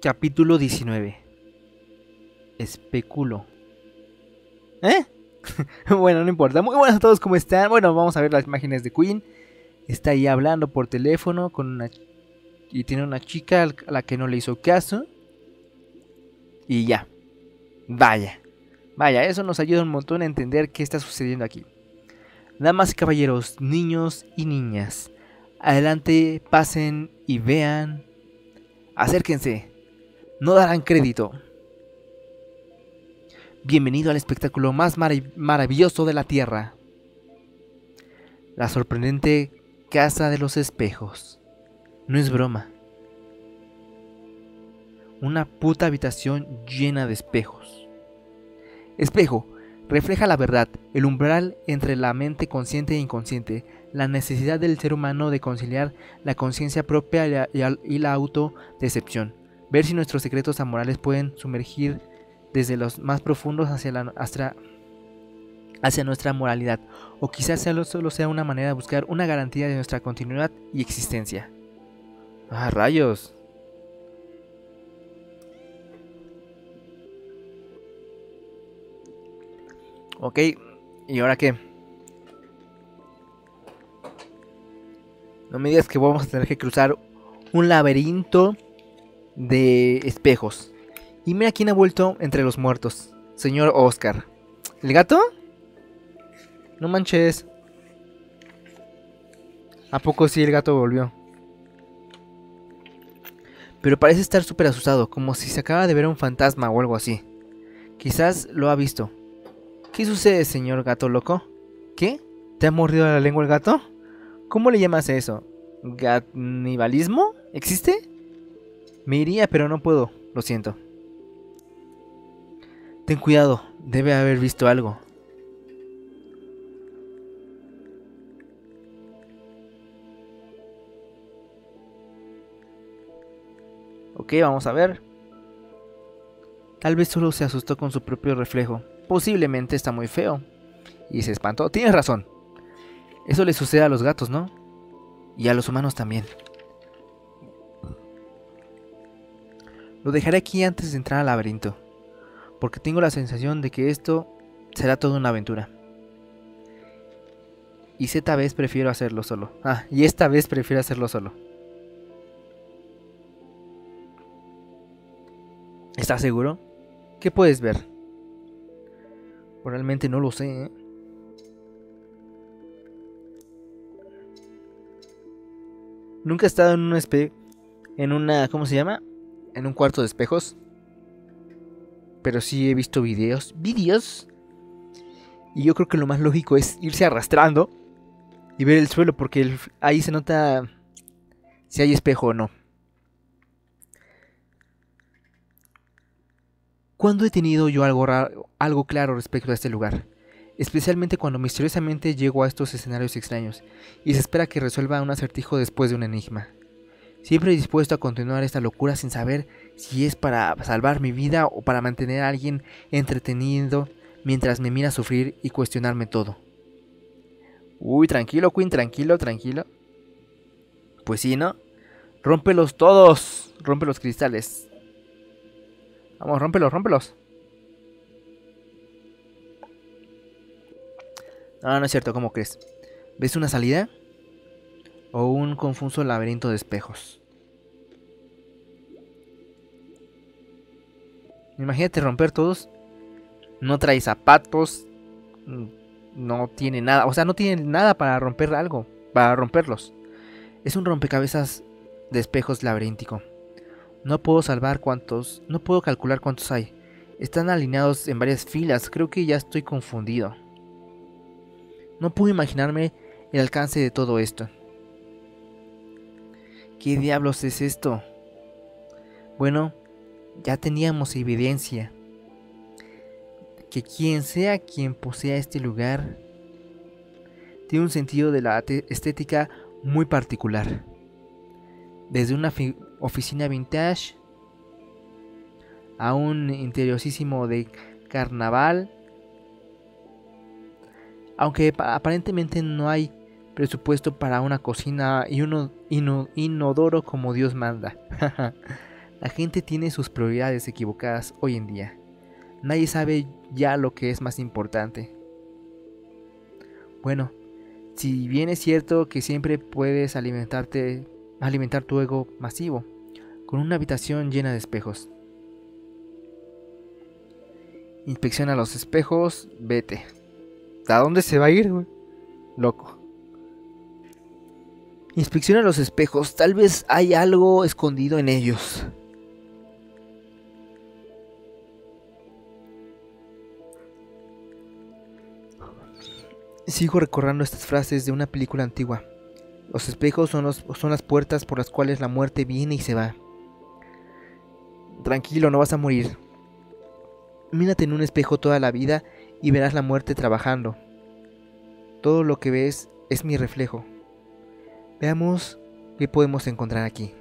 Capítulo 19. Especulo. Bueno, no importa. Muy buenas a todos, ¿cómo están? Bueno, vamos a ver las imágenes de Queen. Está ahí hablando por teléfono con una... y tiene una chica a la que no le hizo caso. Y ya. Vaya, eso nos ayuda un montón a entender qué está sucediendo aquí. Damas y caballeros, niños y niñas, adelante, pasen y vean. Acérquense, no darán crédito. Bienvenido al espectáculo más maravilloso de la Tierra. La sorprendente Casa de los Espejos. No es broma. Una puta habitación llena de espejos. Espejo, refleja la verdad, el umbral entre la mente consciente e inconsciente, la necesidad del ser humano de conciliar la conciencia propia y la autodecepción. Ver si nuestros secretos amorales pueden sumergir desde los más profundos hacia nuestra moralidad, o quizás solo sea una manera de buscar una garantía de nuestra continuidad y existencia. ¡Ah, rayos! Ok, ¿y ahora qué? No me digas que vamos a tener que cruzar un laberinto de espejos. Y mira quién ha vuelto entre los muertos. Señor Oscar. ¿El gato? No manches. ¿A poco sí el gato volvió? Pero parece estar súper asustado, como si se acaba de ver un fantasma o algo así. Quizás lo ha visto. ¿Qué sucede, señor gato loco? ¿Qué? ¿Te ha mordido la lengua el gato? ¿Cómo le llamas a eso? ¿Canibalismo? ¿Existe? Me iría, pero no puedo. Lo siento. Ten cuidado, debe haber visto algo. Ok, vamos a ver. Tal vez solo se asustó con su propio reflejo. Posiblemente está muy feo. Y se espantó. Tienes razón. Eso le sucede a los gatos, ¿no? Y a los humanos también. Lo dejaré aquí antes de entrar al laberinto, porque tengo la sensación de que esto será toda una aventura. Y esta vez prefiero hacerlo solo. ¿Estás seguro? ¿Qué puedes ver? Realmente no lo sé, ¿eh? Nunca he estado en una... ¿cómo se llama? En un cuarto de espejos. Pero sí he visto videos. Y yo creo que lo más lógico es irse arrastrando y ver el suelo, porque ahí se nota si hay espejo o no. ¿Cuándo he tenido yo algo claro respecto a este lugar? Especialmente cuando misteriosamente llego a estos escenarios extraños y se espera que resuelva un acertijo después de un enigma. Siempre dispuesto a continuar esta locura sin saber si es para salvar mi vida o para mantener a alguien entretenido mientras me mira sufrir y cuestionarme todo. Uy, tranquilo, Queen, tranquilo. Pues sí, ¿no? Rómpelos todos. Rompe los cristales. Vamos, rómpelos. No es cierto, ¿cómo crees? ¿Ves una salida? ¿O un confuso laberinto de espejos? Imagínate romper todos. No trae zapatos. No tiene nada. O sea, no tiene nada para romper algo. Para romperlos. Es un rompecabezas de espejos laberíntico. No puedo calcular cuántos hay. Están alineados en varias filas. Creo que ya estoy confundido. No puedo imaginarme el alcance de todo esto. ¿Qué diablos es esto? Bueno, ya teníamos evidencia que quien sea quien posea este lugar tiene un sentido de la estética muy particular. Desde una oficina vintage a un interiosísimo de carnaval. Aunque aparentemente no hay presupuesto para una cocina y un inodoro como Dios manda. La gente tiene sus prioridades equivocadas hoy en día. Nadie sabe ya lo que es más importante. Bueno, si bien es cierto que siempre puedes alimentar tu ego masivo con una habitación llena de espejos. Inspecciona los espejos, vete. ¿A dónde se va a ir, güey? Loco. Inspecciona los espejos, tal vez hay algo escondido en ellos. Sigo recordando estas frases de una película antigua. Los espejos son las puertas por las cuales la muerte viene y se va. Tranquilo, no vas a morir. Mírate en un espejo toda la vida y verás la muerte trabajando. Todo lo que ves es mi reflejo. Veamos qué podemos encontrar aquí.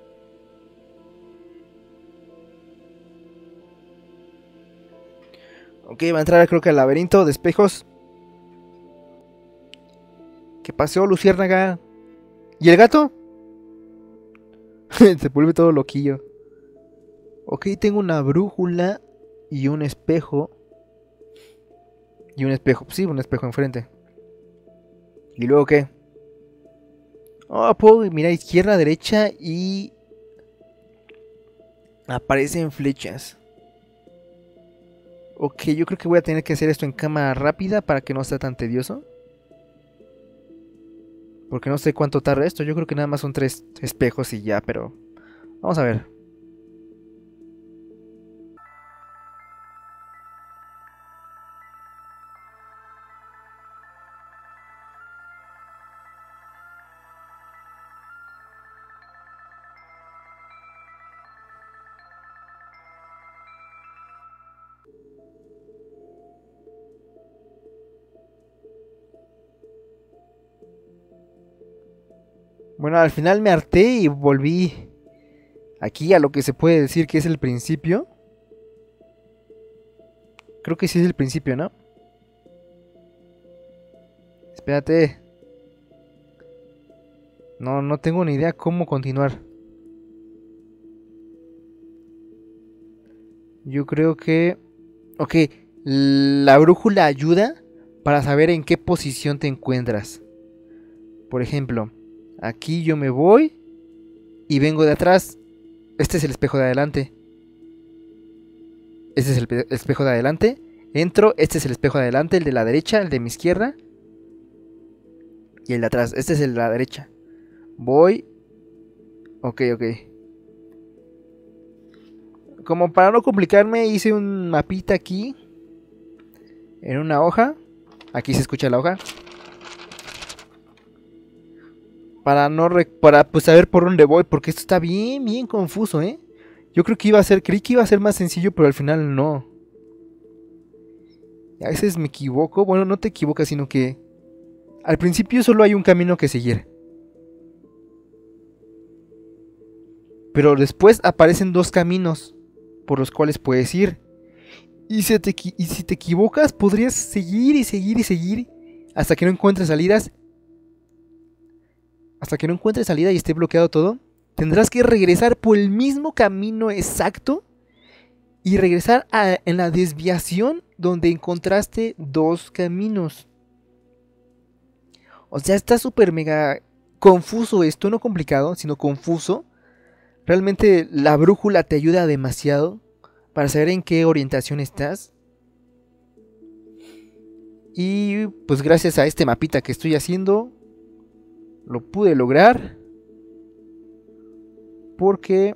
Ok, va a entrar creo que al laberinto de espejos. ¿Qué pasó, luciérnaga? ¿Y el gato? Se vuelve todo loquillo. Ok, tengo una brújula y un espejo. Y un espejo, sí, un espejo enfrente. ¿Y luego qué? Oh, puedo mirar izquierda, derecha y... aparecen flechas. Ok, yo creo que voy a tener que hacer esto en cámara rápida para que no sea tan tedioso. Porque no sé cuánto tarda esto. Yo creo que nada más son 3 espejos y ya, pero... vamos a ver. Bueno, al final me harté y volví aquí a lo que se puede decir que es el principio. Creo que sí es el principio, ¿no? Espérate. No tengo ni idea cómo continuar. Yo creo que... ok, la brújula ayuda para saber en qué posición te encuentras. Por ejemplo, aquí yo me voy y vengo de atrás. Este es el espejo de adelante. Este es el espejo de adelante. Entro, este es el espejo de adelante, el de la derecha, el de mi izquierda. Y el de atrás, este es el de la derecha. Voy. Ok. Como para no complicarme, hice un mapita aquí. En una hoja. Aquí se escucha la hoja. Para pues saber por dónde voy. Porque esto está bien confuso, ¿eh? Yo creí que iba a ser más sencillo, pero al final no. A veces me equivoco. Bueno, no te equivocas, sino que al principio solo hay un camino que seguir. Pero después aparecen 2 caminos por los cuales puedes ir. Y si te equivocas, podrías seguir y seguir hasta que no encuentres salidas. Hasta que no encuentres salida y esté bloqueado todo. Tendrás que regresar por el mismo camino exacto y regresar en la desviación donde encontraste 2 caminos. O sea, está súper mega confuso esto, no complicado, sino confuso. Realmente la brújula te ayuda demasiado para saber en qué orientación estás. Y pues gracias a este mapita que estoy haciendo, lo pude lograr. Porque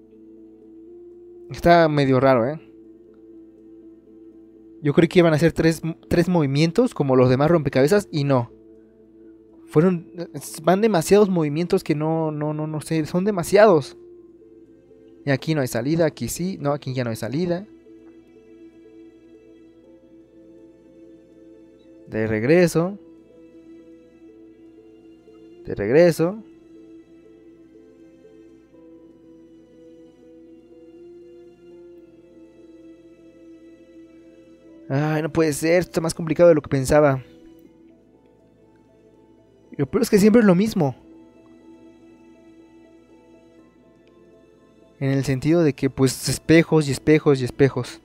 está medio raro, ¿eh? Yo creí que iban a ser tres movimientos como los demás rompecabezas y no. Van demasiados movimientos que no sé, son demasiados. Y aquí no hay salida, aquí sí, no, aquí ya no hay salida. De regreso. Ay, no puede ser, esto está más complicado de lo que pensaba. Lo peor es que siempre es lo mismo. En el sentido de que pues espejos y espejos y espejos.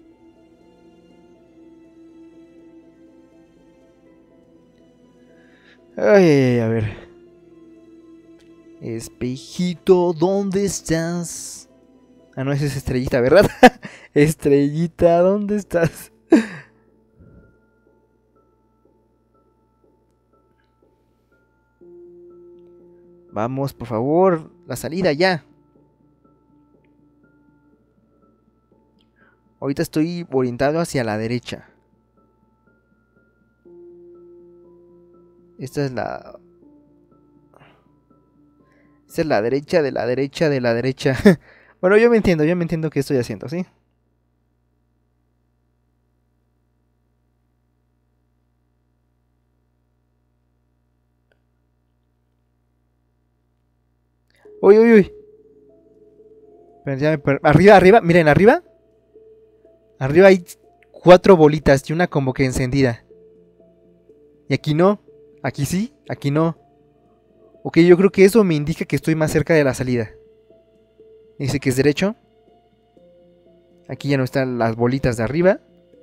Ay, a ver. Espejito, ¿dónde estás? Ah, no, esa es Estrellita, ¿verdad? Estrellita, ¿dónde estás? Vamos, por favor, la salida ya. Ahorita estoy orientado hacia la derecha. Esta es la... Esta es la derecha de la derecha de la derecha. Bueno, yo me entiendo qué estoy haciendo, ¿sí? Uy, uy, uy. Pero ya arriba, arriba, miren, arriba. Arriba hay 4 bolitas y una como que encendida. Y aquí no. Aquí sí, aquí no. Ok, yo creo que eso me indica que estoy más cerca de la salida. Dice que es derecho. Aquí ya no están las bolitas de arriba.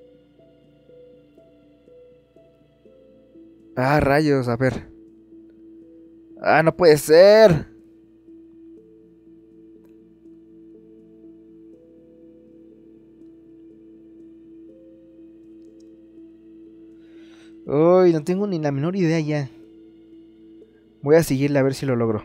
Ah, rayos, a ver. Ah, no puede ser. Uy, no tengo ni la menor idea ya. Voy a seguirle a ver si lo logro.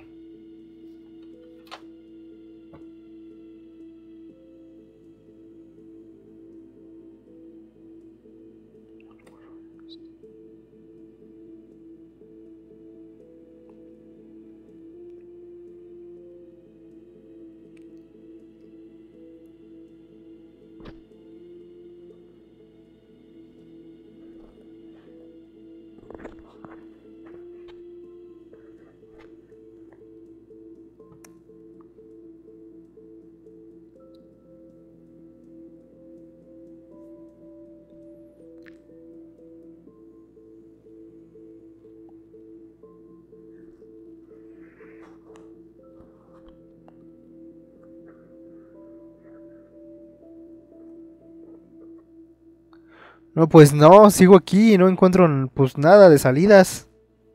No, pues no, sigo aquí y no encuentro pues nada de salidas.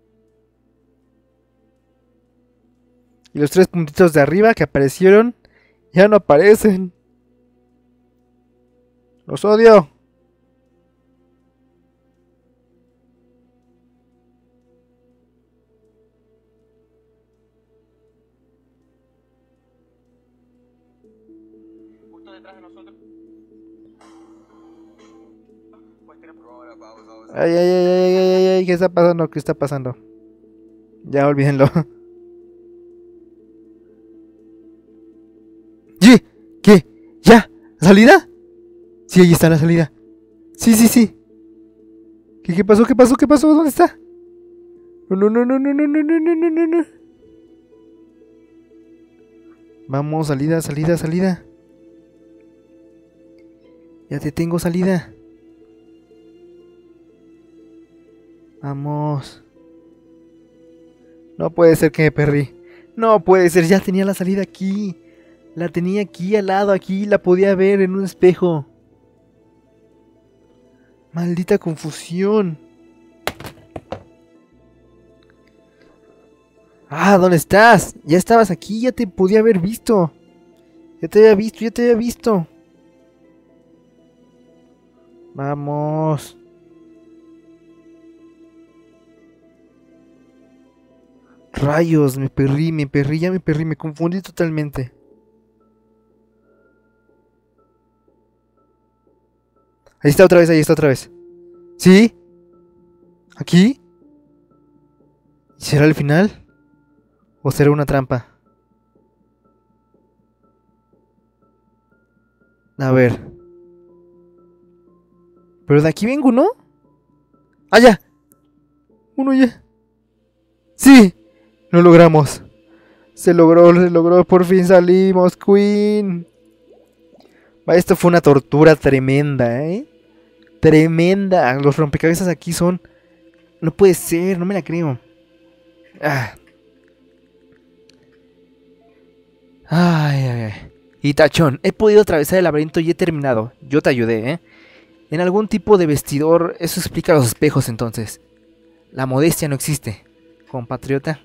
Y los 3 puntitos de arriba que aparecieron ya no aparecen. Los odio. Justo detrás de nosotros. Ay, ay, ay, ay, ay, ay, ¿qué está pasando? ¿Qué está pasando? Ya olvídenlo. ¿Qué? ¿Qué? ¿Ya? ¿Salida? Sí, ahí está la salida. Sí, sí, sí. ¿Qué pasó? ¿Qué pasó? ¿Qué pasó? ¿Dónde está? No, no, no, no, no, no, no, no, no, no, no. Vamos, salida, salida, salida. Ya te tengo salida. Vamos. No puede ser que me perdí. No puede ser, ya tenía la salida aquí. La tenía aquí al lado, aquí la podía ver en un espejo. Maldita confusión. Ah, ¿dónde estás? Ya estabas aquí, ya te podía haber visto. Ya te había visto, ya te había visto. Vamos. Rayos, me perdí, ya me perdí, me confundí totalmente. Ahí está otra vez, ahí está otra vez. ¿Sí? ¿Aquí? ¿Será el final? ¿O será una trampa? A ver. Pero de aquí vengo, ¿no? ¡Ah, ya! Uno ya. ¡Sí! Lo logramos. Se logró, por fin salimos, Queen. Esto fue una tortura tremenda, ¿eh? Tremenda. Los rompecabezas aquí son... No puede ser, no me la creo. Ah. Ay, ay, ay. Y tachón, he podido atravesar el laberinto y he terminado. Yo te ayudé, ¿eh? En algún tipo de vestidor, eso explica los espejos entonces. La modestia no existe, compatriota.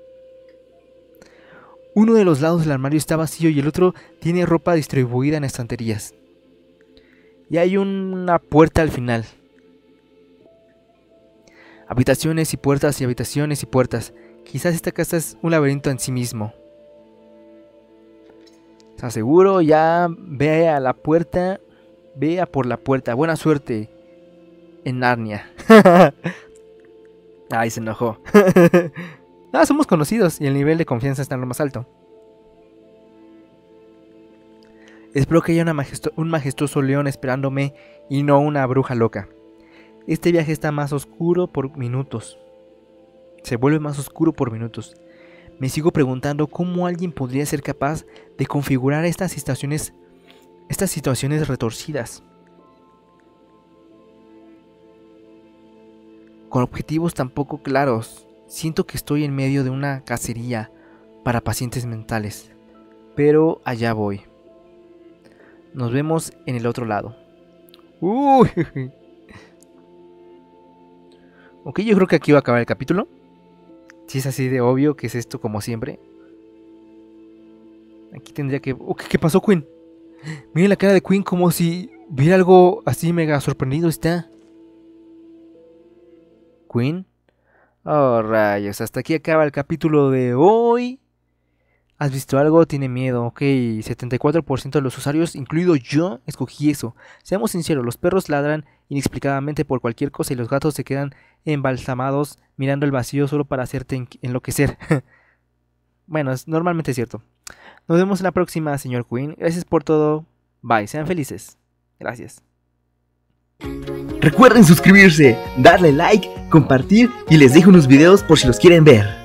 Uno de los lados del armario está vacío y el otro tiene ropa distribuida en estanterías. Y hay una puerta al final. Habitaciones y puertas y habitaciones y puertas. Quizás esta casa es un laberinto en sí mismo. ¿Estás seguro? Ya ve a la puerta. Vea por la puerta. Buena suerte en Narnia. Ay, se enojó. Somos conocidos y el nivel de confianza está en lo más alto. Espero que haya un majestuoso león esperándome y no una bruja loca. Este viaje está más oscuro por minutos. Se vuelve más oscuro por minutos. Me sigo preguntando cómo alguien podría ser capaz de configurar estas situaciones retorcidas. Con objetivos tan poco claros. Siento que estoy en medio de una cacería para pacientes mentales. Pero allá voy. Nos vemos en el otro lado. Uy. Ok, yo creo que aquí va a acabar el capítulo. Si es así de obvio que es esto como siempre. Aquí tendría que... ¿Qué pasó, Queen? Miren la cara de Queen como si viera algo así mega sorprendido está. Queen. Oh, rayos. Hasta aquí acaba el capítulo de hoy. ¿Has visto algo? Tiene miedo. Ok, 74% de los usuarios, incluido yo, escogí eso. Seamos sinceros, los perros ladran inexplicadamente por cualquier cosa y los gatos se quedan embalsamados mirando el vacío solo para hacerte enloquecer. Bueno, es normalmente cierto. Nos vemos en la próxima, señor Queen. Gracias por todo. Bye, sean felices. Gracias. Recuerden suscribirse, darle like, compartir y les dejo unos videos por si los quieren ver.